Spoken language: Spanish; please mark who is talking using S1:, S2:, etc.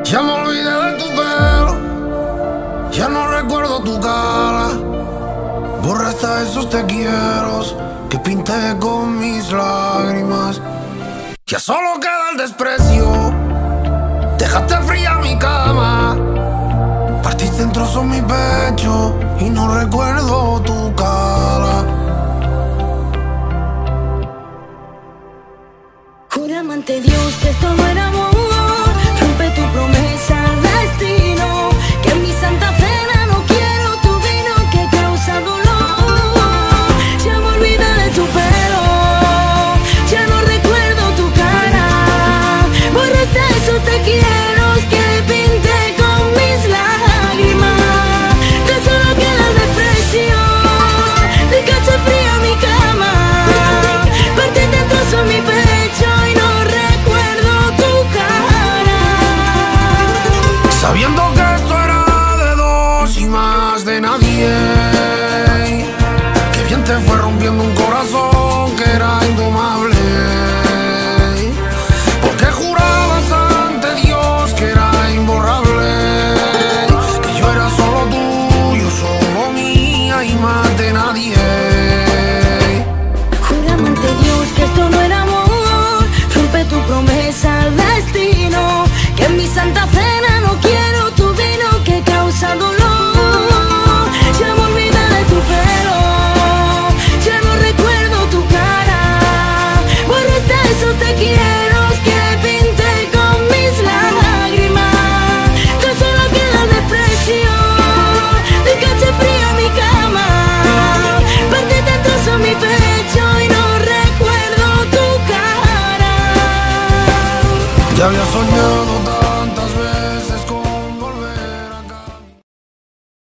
S1: Ya me olvidé de tu pelo, ya no recuerdo tu cara. Borra hasta esos te quiero que pinté con mis lágrimas. Ya solo queda el desprecio, dejaste fría mi cama. Partiste en trozos mi pecho y no recuerdo tu cara.
S2: Júrame ante Dios que esto no era amor. Rompe tu promesa al destino, que en mi santa cena no quiero tu vino que causa dolor. Ya me olvidé de tu pelo, ya no recuerdo tu cara. Borraste esos te quiero que pinté con mis lágrimas. Tan solo queda el desprecio, dejaste fría mi cama. Partiste en trozos mi pecho y no recuerdo tu cara.
S1: Sabiendo que esto era de dos y más de nadie, que bien te fue rompiendo un corazón que era indomable. Porque jurabas ante Dios que era imborrable, que yo era solo tuyo, solo mía y más de nadie.
S2: Júrame ante Dios que esto no era amor. Rompe tu promesa al destino, que en mi santa cena no quiero tu vino que causa dolor. Ya me olvidé de tu pelo, ya no recuerdo tu cara. Borraste esos te quiero que pinté con mis lágrimas. Tan solo queda el desprecio, dejaste fría mi cama. Partiste en trozos mi pecho y no recuerdo tu cara.
S1: Ya había soñado